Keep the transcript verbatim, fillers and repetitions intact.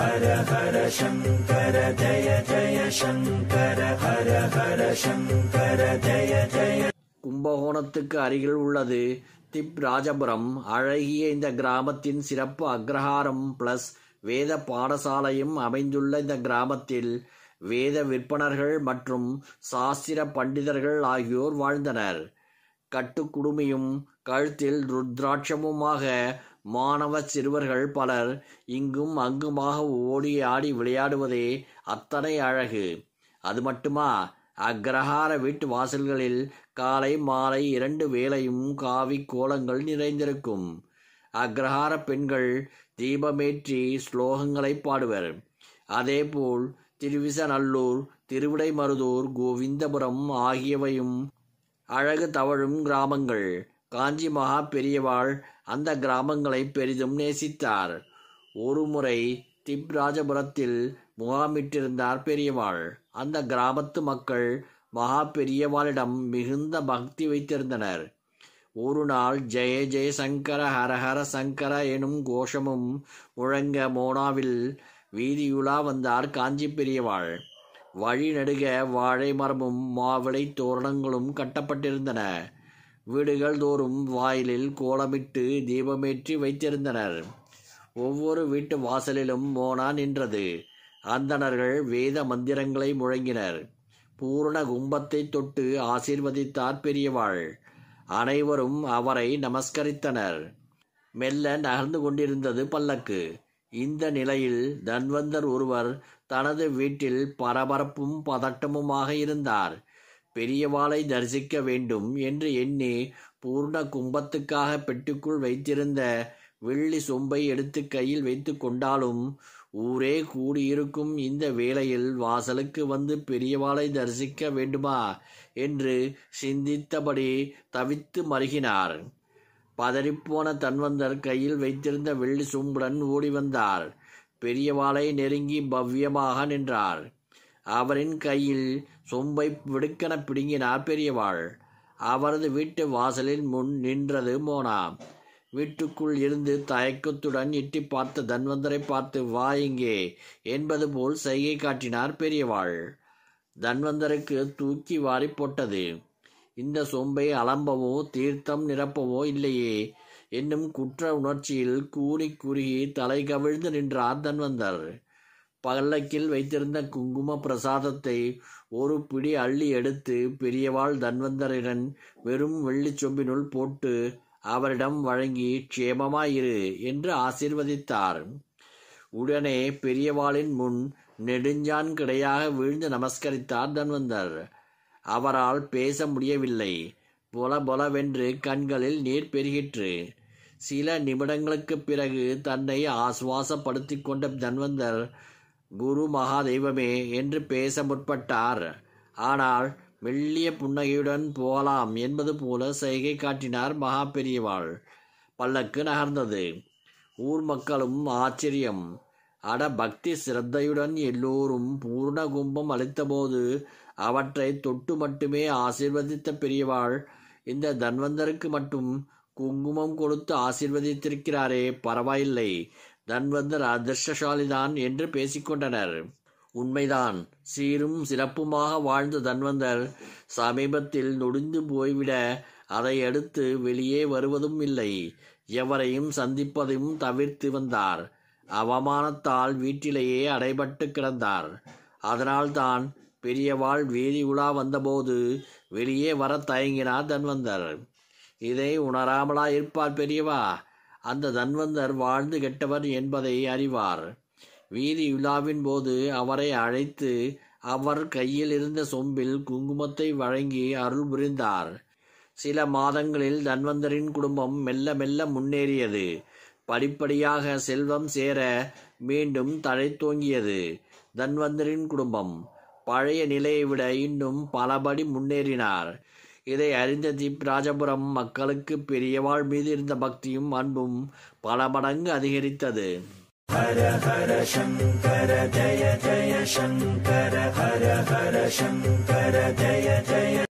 ஹர ஹர சங்கர ஜய ஜய சங்கர ஹர ஹர சங்கர ஜய ஜய. கும்பகோணத்துக்கு அருகில் உள்ளது திப் ராஜபுரம். அழகிய இந்த கிராமத்தின் சிறப்பு அக்ரஹாரம் பிளஸ் வேத பாடசாலையும் அமைந்துள்ள இந்த கிராமத்தில் வேத விற்பனர்கள் மற்றும் சாஸ்திர பண்டிதர்கள் ஆகியோர் வாழ்ந்தனர். கட்டுக்குடுமியும் கழுத்தில் ருத்ராட்சமுமாக மாணவ சிறுவர்கள் பலர் இங்கும் அங்குமாக ஓடி ஆடி விளையாடுவதே அத்தனை அழகு. அது மட்டுமா, அக்கிரஹார வீட்டு வாசல்களில் காலை மாலை இரண்டு வேளையும் காவி கோலங்கள் நிறைந்திருக்கும். அக்கிரஹார பெண்கள் தீபமேற்றி ஸ்லோகங்களை பாடுவர். அதேபோல் திருவிசநல்லூர், திருவிடைமருதூர், கோவிந்தபுரம் ஆகியவையும் அழகு தவழும் கிராமங்கள். காஞ்சி மகா பெரியவாள் அந்த கிராமங்களை பெரிதும் நேசித்தார். ஒரு முறை திப்ராஜபுரத்தில் முகாமிட்டிருந்தார் பெரியவாள். அந்த கிராமத்து மக்கள் மகா பெரியவாளிடம் மிகுந்த பக்தி வைத்திருந்தனர். ஒரு நாள் ஜெய ஜெய சங்கர ஹரஹர சங்கர எனும் கோஷமும் முழங்க மோனாவில் வீதியுலா வந்தார் காஞ்சி பெரியவாள். வழி நெடுக வாழை மரமும் மாவிளை தோரணங்களும் கட்டப்பட்டிருந்தன. வீடுகள் தோறும் வாயிலில் கோலமிட்டு தீபமேற்றி வைத்திருந்தனர். ஒவ்வொரு வீட்டு வாசலிலும் மோனா நின்றது. அந்தணர்கள் வேத மந்திரங்களை முழங்கினர். பூரண கும்பத்தை தொட்டு ஆசீர்வதித்தார் பெரியவாள். அனைவரும் அவரை நமஸ்கரித்தனர். மெல்ல நகர்ந்து கொண்டிருந்தது பல்லக்கு. இந்த நிலையில் தன்வந்தர் ஒருவர் தனது வீட்டில் பரபரப்பும் பதட்டமுமாக இருந்தார். பெரியவாளை தரிசிக்க வேண்டும் என்று எண்ணி பூர்ண கும்பத்துக்காக பெட்டிக்குள் வைத்திருந்த வெள்ளி சொம்பை எடுத்து கையில் வைத்து கொண்டாலும் ஊரே கூடியிருக்கும் இந்த வேளையில் வாசலுக்கு வந்து பெரியவாளை தரிசிக்க வேண்டுமா என்று சிந்தித்தபடி தவித்து மருகினார். பதறிப்போன தன்வந்தர் கையில் வைத்திருந்த வெள்ளி சொம்புடன் ஓடி வந்தார். பெரியவாளை நெருங்கி பவ்யமாக நின்றார். அவரின் கையில் சொம்பை விடுக்கென பிடுங்கினார் பெரியவாள். அவரது வீட்டு வாசலின் முன் நின்றது மோனா. வீட்டுக்குள் இருந்து தயக்கத்துடன் எட்டி பார்த்த தன்வந்தரை பார்த்து வா இங்கே என்பது போல் சைகை காட்டினார் பெரியவாள். தன்வந்தருக்கு தூக்கி வாரி போட்டது. இந்த சொம்பை அலம்பவோ தீர்த்தம் நிரப்பவோ இல்லையே என்னும் குற்ற உணர்ச்சியில் கூறி குறுகி தலை கவிழ்ந்து நின்றார் தன்வந்தர். பல்லக்கில் வைத்திருந்த குங்கும பிரசாதத்தை ஒரு பிடி அள்ளி எடுத்து பெரியவாள் தன்வந்தரிடம் வெறும் வெள்ளி சொம்பினுள் போட்டு அவரிடம் வழங்கி க்ஷேமமாயிரு என்று ஆசீர்வதித்தார். உடனே பெரியவாளின் முன் நெடுஞ்சான் கிடையாக வீழ்ந்து நமஸ்கரித்தார் தன்வந்தர். அவரால் பேச முடியவில்லை. பொல பொலவென்று கண்களில் நீர் பெருகிற்று. சில நிமிடங்களுக்கு பிறகு தன்னை ஆசுவாசப்படுத்தி கொண்ட தன்வந்தர் குரு மகாதெய்வமே என்று பேச முற்பட்டார். ஆனால் மெல்லிய புன்னகையுடன் போகலாம் என்பது போல சைகை காட்டினார் மகா பெரியவாள். பல்லக்கு நகர்ந்தது. ஊர் மக்களும் ஆச்சரியம். அட பக்தி சிரத்தையுடன் எல்லோரும் பூர்ண கும்பம் அளித்தபோது அவற்றை தொட்டு மட்டுமே ஆசீர்வதித்த பெரியவாள் இந்த தன்வந்தருக்கு மட்டும் குங்குமம் கொடுத்து ஆசீர்வதித்திருக்கிறாரே, பரவாயில்லை, தன்வந்தர் அதிர்ஷ்டசாலிதான் என்று பேசிக்கொண்டனர். உண்மைதான். சீரும் சிறப்புமாக வாழ்ந்த தன்வந்தர் சமீபத்தில் நொடிந்து போய்விட அதை அடுத்து வெளியே வருவதும் இல்லை. எவரையும் சந்திப்பதையும் தவிர்த்து வந்தார். அவமானத்தால் வீட்டிலேயே அடைபட்டு கிடந்தார். அதனால்தான் பெரியவாள் வீதி உலா வந்தபோது வெளியே வர தயங்கினார் தன்வந்தர். இதை உணராமலா இருப்பார் பெரியவா? அந்த தன்வந்தர் வாழ்ந்து கெட்டவர் என்பதை அறிவார். வீதி உலாவின் போது அவரை அழைத்து அவர் கையில் இருந்த சொம்பில் குங்குமத்தை வழங்கி அருள் புரிந்தார். சில மாதங்களில் தன்வந்தரின் குடும்பம் மெல்ல மெல்ல முன்னேறியது. படிப்படியாக செல்வம் சேர மீண்டும் தழைத்தோங்கியது. தன்வந்தரின் குடும்பம் பழைய நிலையை விட இன்னும் பலபடி முன்னேறினார். இதை அறிந்த திப்ராஜபுரம் மக்களுக்கு பெரியவாள் மீது இருந்த பக்தியும் அன்பும் பல மடங்கு அதிகரித்தது. ஹர ஹர சங்கர ஜய ஜய சங்கர ஹர ஹர சங்கர ஜய ஜய